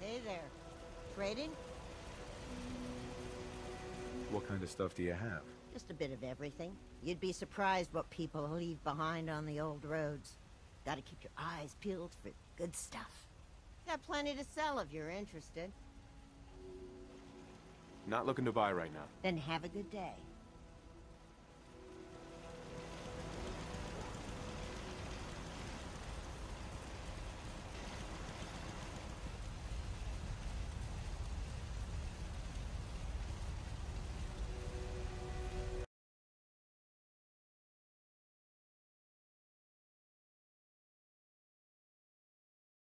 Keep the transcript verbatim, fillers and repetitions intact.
Hey there. Trading? What kind of stuff do you have? Just a bit of everything. You'd be surprised what people leave behind on the old roads. Gotta keep your eyes peeled for good stuff. Got plenty to sell if you're interested. Not looking to buy right now. Then have a good day.